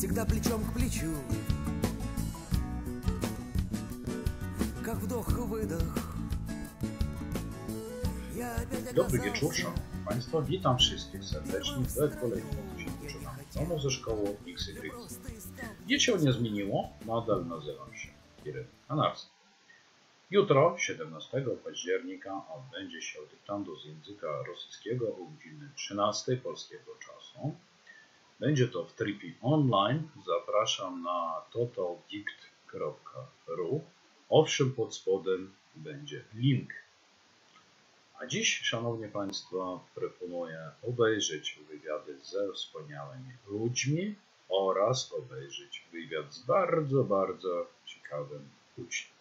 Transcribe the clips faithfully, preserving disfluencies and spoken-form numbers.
всегда плечом к плечу, как вдох-wydech. Dobry wieczór, szanowni państwo. Witam wszystkich serdecznie w kolejnym odcinku domu ze szkoły X Y. Nic się nie zmieniło, nadal nazywam się Kiril Kanarski. Jutro, siedemnastego października, odbędzie się dyktando z języka rosyjskiego o godzinie trzynastej polskiego czasu. Będzie to w trybie online. Zapraszam na totaldict kropka ru. Owszem, pod spodem będzie link. A dziś, szanowni państwo, proponuję obejrzeć wywiady ze wspaniałymi ludźmi oraz obejrzeć wywiad z bardzo, bardzo ciekawym uczniem.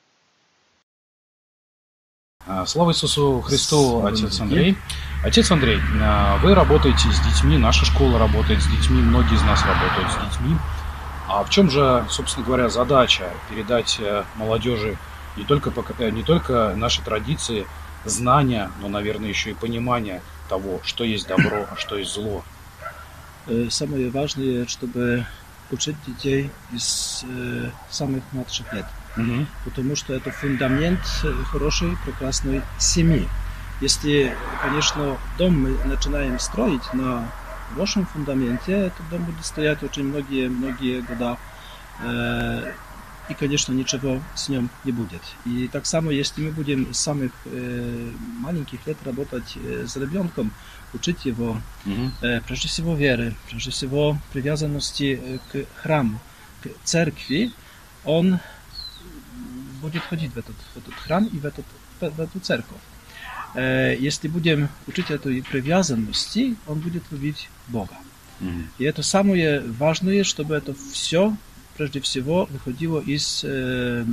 Слава Иисусу Христу, отец Андрей. Отец Андрей, вы работаете с детьми, наша школа работает с детьми, многие из нас работают с детьми. А в чем же, собственно говоря, задача передать молодежи не только, не только наши традиции, знания, но, наверное, еще и понимание того, что есть добро, а что есть зло? Самое важное, чтобы учить детей из самых младших лет. Угу. Потому что это фундамент хорошей, прекрасной семьи. Если, конечно, дом мы начинаем строить на хорошем фундаменте, этот дом будет стоять очень многие-многие года. И, конечно, ничего с ним не будет. И так само, если мы будем с самых э, маленьких лет работать э, с ребенком, учить его, mm-hmm. э, прежде всего веры, прежде всего привязанности э, к храму, к церкви, он будет ходить в этот, в этот храм и в, этот, в эту церковь. Э, если будем учить этой привязанности, он будет любить Бога. Mm-hmm. И это самое важное, чтобы это все прежде всего выходило из э,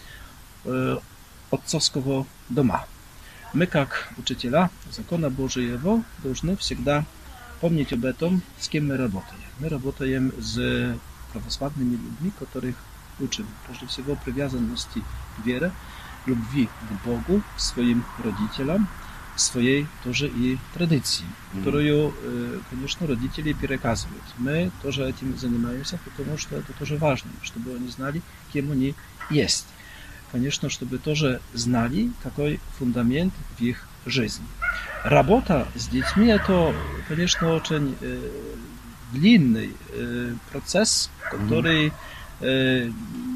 э, отцовского дома. Мы, как учителя закона Божьего, должны всегда помнить об этом, с кем мы работаем. Мы работаем с православными людьми, которых учим, прежде всего, привязанности к вере, любви к Богу, к своим родителям, своей тоже и традиции, mm-hmm. которую, конечно, родители переказывают. Мы тоже этим занимаемся, потому что это тоже важно, чтобы они знали, кем они есть. Конечно, чтобы тоже знали, какой фундамент в их жизни. Работа с детьми – это, конечно, очень э, длинный э, процесс, который э,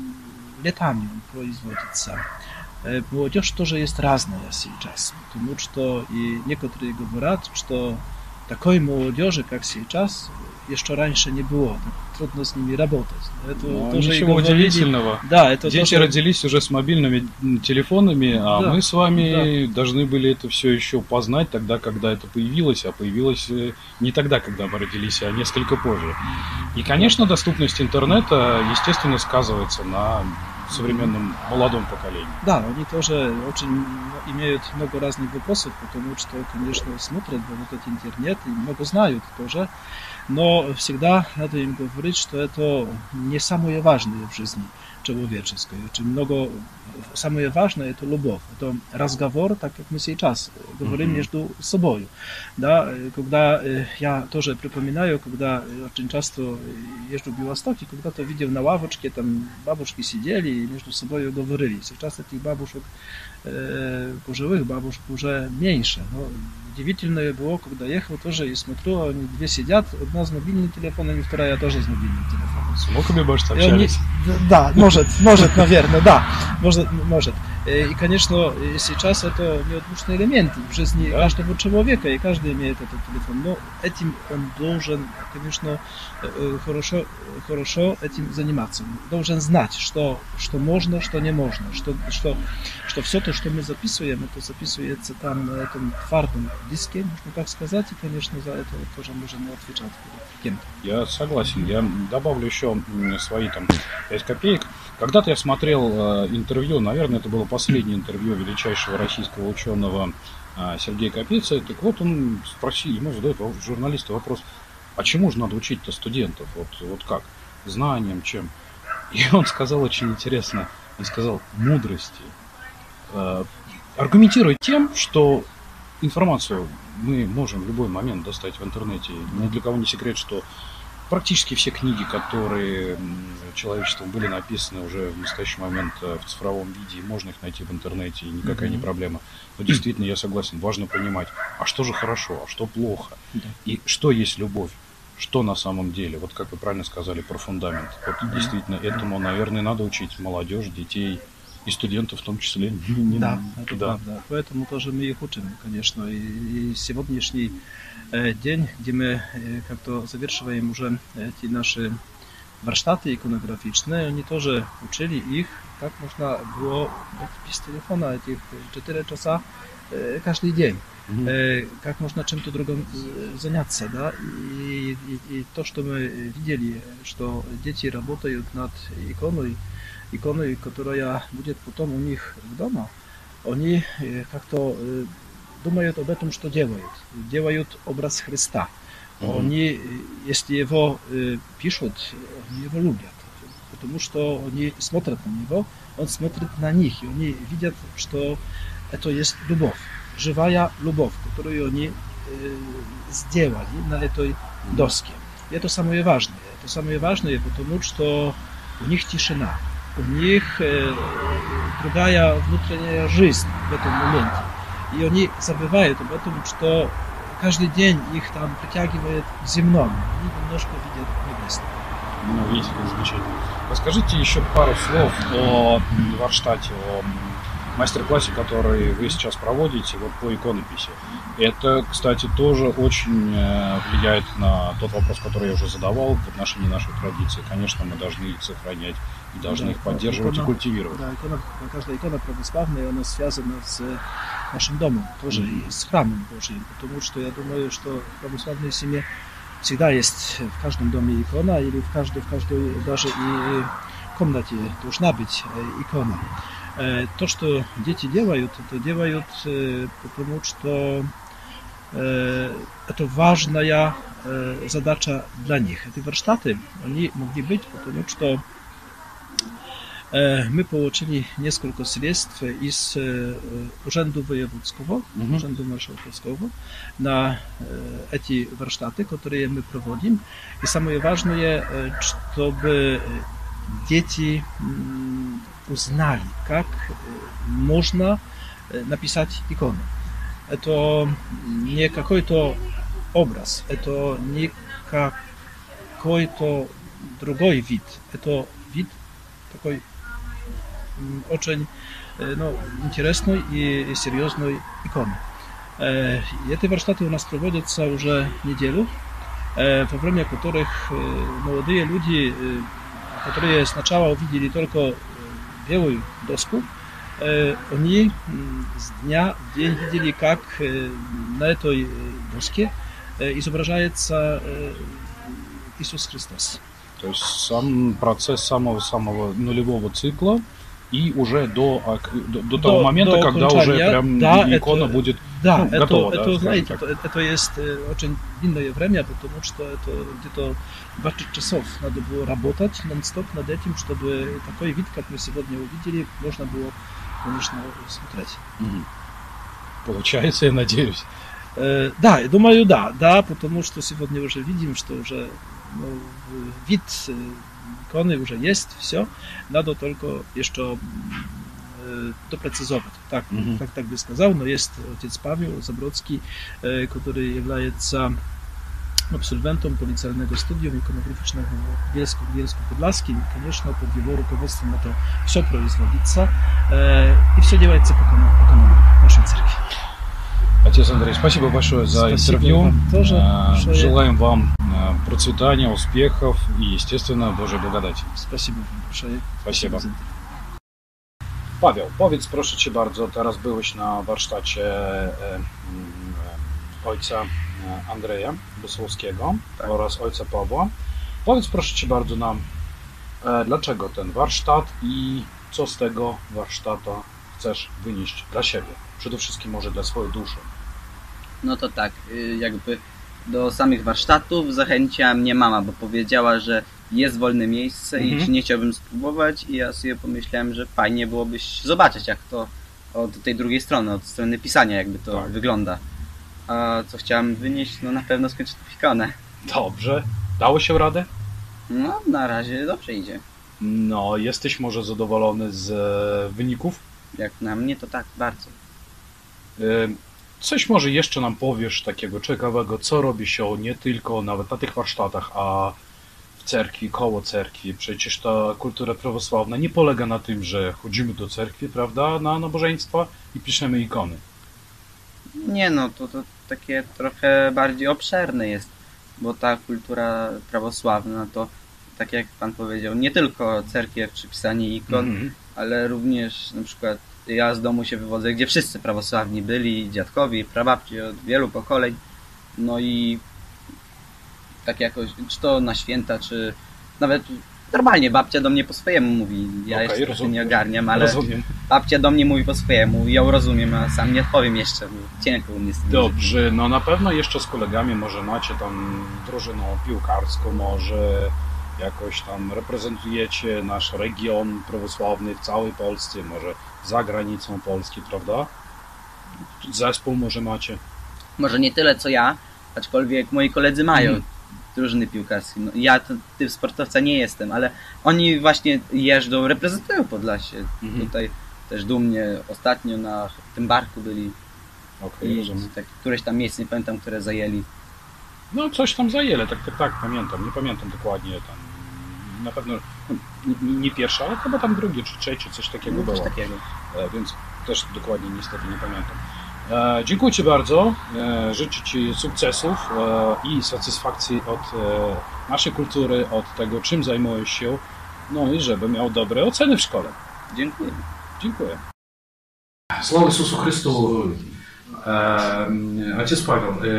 летами производится. Молодежь тоже есть разная сейчас, потому что и некоторые говорят, что такой молодежи, как сейчас, еще раньше не было, так трудно с ними работать. Это ну, тоже ничего удивительного. Да, это Дети тоже... родились уже с мобильными телефонами, а да, мы с вами да. должны были это все еще познать тогда, когда это появилось, а появилось не тогда, когда мы родились, а несколько позже. И, конечно, доступность интернета, естественно, сказывается на современном молодом поколении. Да, они тоже очень имеют много разных вопросов, потому что, конечно, смотрят в этот интернет и много знают тоже, но всегда надо им говорить, что это не самое важное в жизни человеческой. Очень много, самое важное – это любовь, это разговор, так как мы сейчас говорим mm-hmm. между собой. Да, когда я тоже припоминаю, когда очень часто езжу в Белосток, и когда-то видел на лавочке, там бабушки сидели и между собой говорили. Сейчас этих бабушек, э, пожилых бабушек уже меньше. Но удивительное было, когда ехал тоже и смотрю, они две сидят, одна с мобильным телефоном, и вторая тоже с мобильным телефоном. С внуками, может, общались? Они, да, может, может, наверное, да, может, может. И, конечно, сейчас это неотъемлемый элемент в жизни да. каждого человека, и каждый имеет этот телефон. Но этим он должен, конечно, хорошо, хорошо этим заниматься. Должен знать, что, что можно, что не можно, что, что, что все то, что мы записываем, это записывается там на этом твардом диске, можно так сказать, и, конечно, за это тоже можем отвечать кем-то. Я согласен. Я добавлю еще свои там пять копеек. Когда-то я смотрел э, интервью, наверное, это было последнее интервью величайшего российского ученого э, Сергея Капеца. Так вот, он спросил, ему задает журналисты вопрос, а чему же надо учить-то студентов? Вот, вот как? Знанием, чем? И он сказал очень интересно, он сказал мудрости. Э, аргументируя тем, что информацию мы можем в любой момент достать в интернете. Ни для кого не секрет, что практически все книги, которые человечеством были написаны уже в настоящий момент в цифровом виде, можно их найти в интернете, и никакая mm-hmm. не проблема. Но действительно, я согласен, важно понимать, а что же хорошо, а что плохо, yeah. и что есть любовь, что на самом деле. Вот как вы правильно сказали про фундамент. Вот mm-hmm. действительно, этому, наверное, надо учить молодежь, детей и студентов в том числе. Да, это да. правда. Поэтому тоже мы их учим, конечно. И, и сегодняшний э, день, где мы э, как-то завершиваем уже эти наши warsztaty иконографичные, они тоже учили их, как можно было без телефона этих четыре часа э, каждый день. Mm-hmm. э, как можно чем-то другим заняться, да, и, и, и то, что мы видели, что дети работают над иконой, иконой, которая будет потом у них дома, они как-то думают об этом, что делают. Делают образ Христа. Mm-hmm. Они, если его пишут, они его любят, потому что они смотрят на него, он смотрит на них, и они видят, что это есть любовь, живая любовь, которую они сделали на этой доске. И это самое важное. Это самое важное, потому что у них тишина. У них э, другая внутренняя жизнь в этом моменте. И они забывают об этом, что каждый день их там притягивает к земному. Они немножко видят небесное. Ну, видите, как замечательно. Расскажите еще пару слов о Варштате, о мастер-классе, который вы сейчас проводите вот по иконописи. Это, кстати, тоже очень влияет на тот вопрос, который я уже задавал в отношении нашей традиции. Конечно, мы должны их сохранять и должны да, их поддерживать икона, и культивировать. Да, икона, каждая икона православная, она связана с нашим домом, тоже mm-hmm. и с храмом Божьим, потому что я думаю, что в православной семье всегда есть в каждом доме икона, или в каждой, в каждой даже и комнате должна быть икона. То, что дети делают, это делают, потому что это важная задача для них. Эти warsztaty, они могли быть, потому что мы получили несколько средств из Urzędu Wojewódzkiego, mm-hmm. Urzędu Marszałkowskiego na эти warsztaty, которые мы проводим. И самое важное, чтобы дети узнали, как можно написать икону. Это не какой-то образ, это не какой-то другой вид, это вид такой очень ну, интересной и серьезной иконы. И эти warsztaty у нас проводятся уже неделю, во время которых молодые люди, которые сначала увидели только белую доску, они с дня в день видели, как на этой доске изображается Иисус Христос. То есть сам процесс самого-самого нулевого цикла и уже до, до, до того до, момента, до когда уже прям да, икона это, будет да, ну, это, готова. Это, да, знаете, это, это есть очень длинное время, потому что это где-то двадцать часов надо было работать нон-стоп над этим, чтобы такой вид, как мы сегодня увидели, можно было, конечно, смотреть. Угу. Получается, я надеюсь. Э, да, я думаю, да, да, потому что сегодня уже видим, что уже ну, вид иконы уже есть, все, надо только еще э, допрецизовать, так, mm-hmm. так, так бы сказал, но есть отец Павел Забродский, э, который является абсолвентом полицейного студиум иконографичного в Bielsku-Podlaskim, и, конечно, под его руководством это все производится, э, и все делается по канону нашей церкви. Отец Андрей, спасибо большое за спасибо интервью. Вам тоже большое. Желаем вам процветания, успехов и, естественно, Божьей благодати. Spasibo wam большое. Спасибо. Paweł, powiedz proszę Cię bardzo, teraz byłeś na warsztacie e, e, ojca Andrzeja Wysłowskiego tak. oraz ojca Pawła. Powiedz proszę Cię bardzo nam, e, dlaczego ten warsztat i co z tego warsztatu chcesz wynieść dla siebie? Przede wszystkim może dla swojej duszy. No to tak, jakby do samych warsztatów zachęciła mnie mama, bo powiedziała, że jest wolne miejsce mhm. i czy nie chciałbym spróbować, i ja sobie pomyślałem, że fajnie byłoby zobaczyć, jak to od tej drugiej strony, od strony pisania, jakby to tak. wygląda. A co chciałem wynieść? No na pewno skończyć ikonę. Dobrze. Dało się radę? No, na razie dobrze idzie. No, jesteś może zadowolony z e, wyników? Jak na mnie, to tak, bardzo. E, Coś może jeszcze nam powiesz takiego ciekawego, co robi się nie tylko nawet na tych warsztatach, a w cerkwi, koło cerkwi. Przecież ta kultura prawosławna nie polega na tym, że chodzimy do cerkwi, prawda, na nabożeństwa i piszemy ikony. Nie no, to, to takie trochę bardziej obszerne jest, bo ta kultura prawosławna to, tak jak pan powiedział, nie tylko cerkiew czy pisanie ikon, Mhm. ale również na przykład ja z domu się wywodzę, gdzie wszyscy prawosławni byli, dziadkowie, prababci od wielu pokoleń, no i tak jakoś, czy to na święta, czy nawet normalnie babcia do mnie po swojemu mówi, ja Okej, jeszcze trochę rozumiem. nie ogarniam, ale Rozumiem. babcia do mnie mówi po swojemu i ją rozumiem, a sam nie odpowiem jeszcze, bo cienko u mnie z tym. Dobrze, no na pewno jeszcze z kolegami może macie tam drużynę piłkarską, może jakoś tam reprezentujecie nasz region prawosławny w całej Polsce, może za granicą Polski, prawda? Zespół może macie. Może nie tyle co ja, aczkolwiek moi koledzy mają Mhm. drużyny piłkarskie. No, ja to, typ sportowca nie jestem, ale oni właśnie jeżdżą, reprezentują Podlasie. Mhm. Tutaj też dumnie ostatnio na tym barku byli Okej, i rozumiem. tak, któreś tam miejsce, nie pamiętam, które zajęli. No coś tam zajęli, tak, tak, tak, pamiętam, nie pamiętam dokładnie tam. Na pewno no, nie, nie pierwsze, ale chyba tam drugie czy trzecie, coś takiego No, było. coś takiego. E, więc też dokładnie niestety nie pamiętam. E, dziękuję Ci bardzo. E, życzę Ci sukcesów e, i satysfakcji od e, naszej kultury, od tego, czym zajmujesz się, no i żeby miał dobre oceny w szkole. Dziękuję. Dziękuję. Слава Ісусу Христу! E, Ojciec Paweł, e,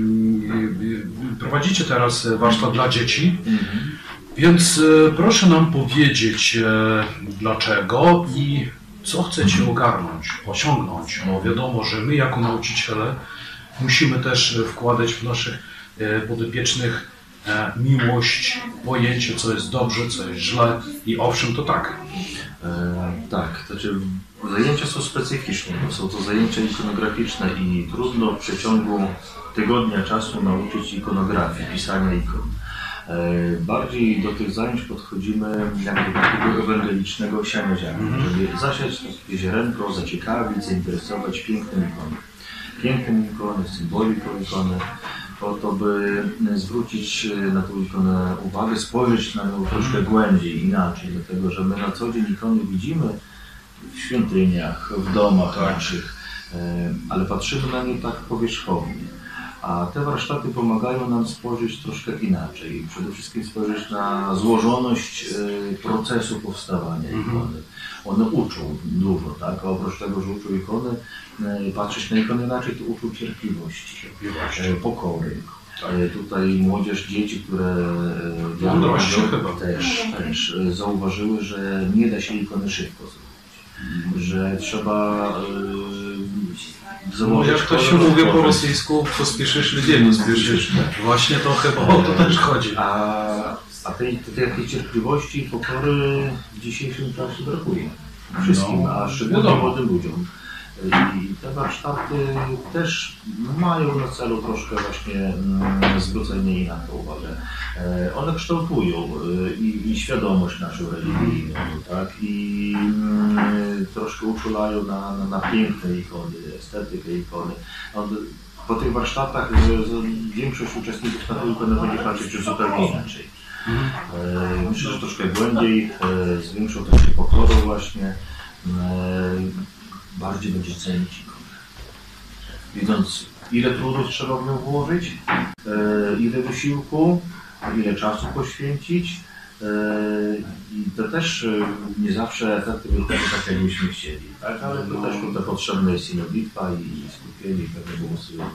e, prowadzicie teraz warsztat dla dzieci, więc e, proszę nam powiedzieć e, dlaczego i co chcecie ogarnąć, osiągnąć. Bo wiadomo, że my jako nauczyciele musimy też wkładać w naszych e, podopiecznych e, miłość, pojęcie, co jest dobrze, co jest źle i owszem, to tak. E, tak, to znaczy zajęcia są specyficzne, bo są to zajęcia ikonograficzne i trudno w przeciągu tygodnia czasu nauczyć ikonografii, pisania ikon. E, bardziej do tych zajęć podchodzimy jak do takiego ewangelicznego siania ziarna, żeby zasiać takie ziarenko, zaciekawić, zainteresować pięknym ikony. Pięknym ikony, symboliką ikony, po to, by zwrócić na tą ikonę uwagę, spojrzeć na nią troszkę głębiej, inaczej, dlatego że my na co dzień ikony widzimy w świątyniach, w domach naszych, ale patrzymy na nie tak powierzchownie. A te warsztaty pomagają nam spojrzeć troszkę inaczej. Przede wszystkim spojrzeć na złożoność procesu powstawania ikony. One uczą dużo, tak? A oprócz tego, że uczą ikony, patrzeć na ikony inaczej, to uczą cierpliwości, Cierpliwości. pokory. Tutaj młodzież, dzieci, które Mądrości chyba. też, też zauważyły, że nie da się ikony szybko zrobić. Że trzeba yy, No, jak to się mówi po rosyjsku, pospieszysz, ludzi nie spieszysz. Właśnie to chyba o to też chodzi. A, a tej, tej, tej cierpliwości i pokory w dzisiejszym czasie brakuje. Wszystkim, No, a szczególnie wiadomo. młodym ludziom. I te warsztaty też mają na celu troszkę właśnie mm, zwrócenie im na to uwagę. E, one kształtują e, i, i świadomość naszą religijną, tak? I mm, troszkę uczulają na, na, na piękne ikony, estetykę ikony. One, po tych warsztatach z, z, większość uczestników na tę ikonę będzie patrzeć już zupełnie inaczej. E, myślę, że troszkę głębiej, e, z większą troszkę pokorą właśnie. E, bardziej będzie cenić ikonę. Widząc, ile trudów trzeba w nią włożyć, e, ile wysiłku, ile czasu poświęcić e, i to też e, nie zawsze efekty wychodzą tak, jakbyśmy chcieli, tak? Ale to też tutaj potrzebna jest i modlitwa, i skupienie, i pewne błogosławienie.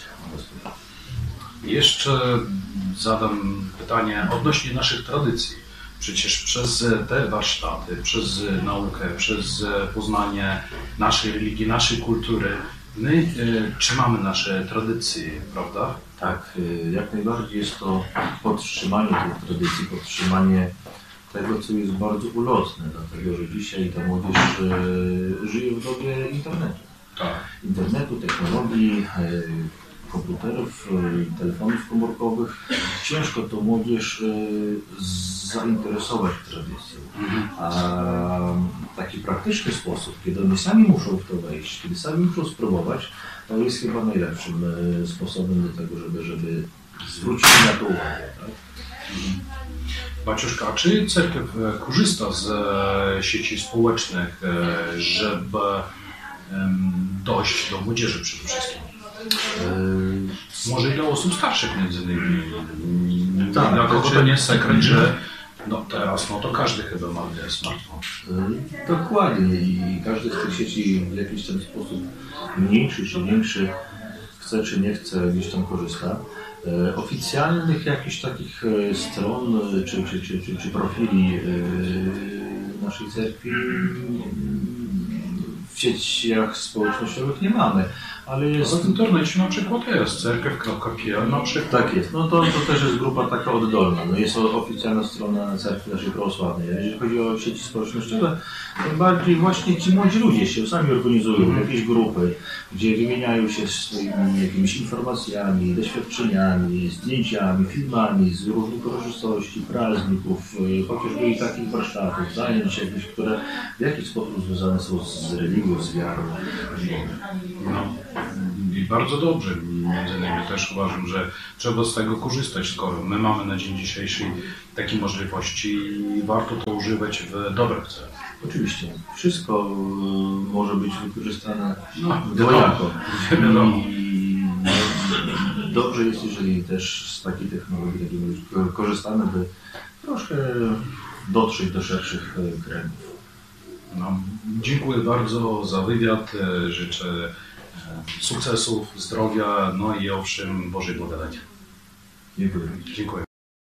Jeszcze zadam pytanie odnośnie naszych tradycji. Przecież przez te warsztaty, przez naukę, przez poznanie naszej religii, naszej kultury, my y, trzymamy nasze tradycje, prawda? Tak, y, jak najbardziej jest to podtrzymanie tej tradycji, podtrzymanie tego, co jest bardzo ulotne, dlatego że dzisiaj ta młodzież y, żyje w dobie internetu. Tak. Internetu, technologii, y, komputerów, telefonów komórkowych. Ciężko to młodzież zainteresować tradycją. A taki praktyczny sposób, kiedy oni sami muszą w to wejść, kiedy sami muszą spróbować, to jest chyba najlepszym sposobem do tego, żeby, żeby zwrócić na to uwagę. Tak? Baciuszka, czy cerkiew korzysta z sieci społecznych, żeby dojść do młodzieży przede wszystkim? Może i dla osób starszych między innymi. Tak, dla kogo to nie jest sekret, że no teraz no to każdy chyba ma smartfon. Dokładnie i każdy z tych sieci w jakiś ten sposób mniejszy czy większy chce czy nie chce gdzieś tam korzysta. Oficjalnych jakichś takich stron czy, czy, czy, czy, czy profili naszej cerkwi w sieciach społecznościowych nie mamy, ale jest... W internecie na przykład jest cerkiew kropka p l na przykład. Tak jest, no to, to też jest grupa taka oddolna, no jest oficjalna strona cerkwi naszej prawosławnej. Jeżeli chodzi o sieci społecznościowe, tym bardziej właśnie ci młodzi ludzie się sami organizują jakieś grupy, gdzie wymieniają się swoimi jakimiś informacjami, doświadczeniami, zdjęciami, filmami z różnych uroczystości, prazników, chociażby i takich warsztatów, zajęć jakieś, które w jakiś sposób związane są z religią, z wiarą. No. I bardzo dobrze, między innymi też uważam, że trzeba z tego korzystać, skoro my mamy na dzień dzisiejszy takie możliwości i warto to używać w dobrych celach. Oczywiście, wszystko może być wykorzystane no, dwojako. Wiadomo. I dobrze jest, jeżeli też z takiej technologii korzystamy, by troszkę dotrzeć do szerszych kręgów. No, dziękuję bardzo za wywiad, życzę sukcesów, zdrowia, no i owszem, Bożej błogosławienia. Dziękuję. Dziękuję.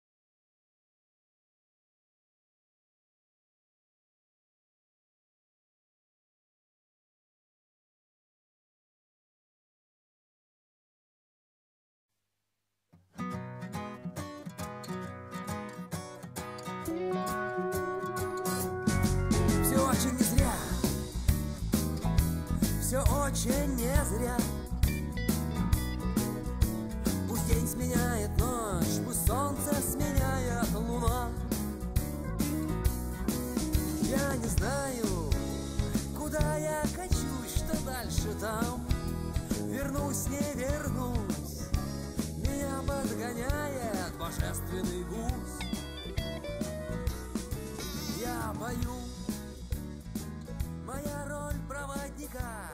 Все очень не зря, все очень не зря. Пусть день сменяет ночь, пусть солнце сменяет луна. Я не знаю, куда я качусь, что дальше там. Вернусь, не вернусь, меня подгоняет божественный гусь. Я пою, моя роль проводника.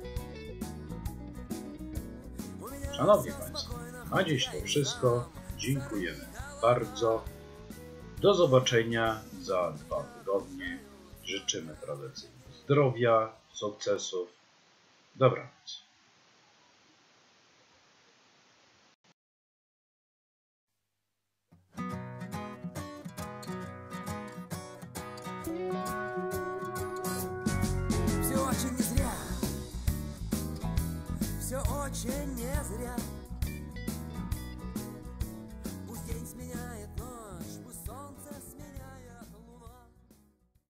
Szanowni Państwo, na dziś to wszystko. Dziękujemy bardzo. Do zobaczenia za dwa tygodnie. Życzymy tradycyjnie zdrowia, sukcesów. Dobranoc. Все очень не зря, все очень